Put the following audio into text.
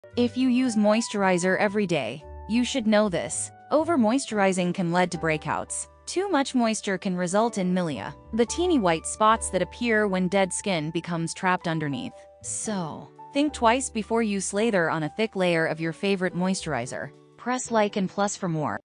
If you use moisturizer every day, you should know this. Over-moisturizing can lead to breakouts. Too much moisture can result in milia, the teeny white spots that appear when dead skin becomes trapped underneath. So, think twice before you slather on a thick layer of your favorite moisturizer. Press like and plus for more.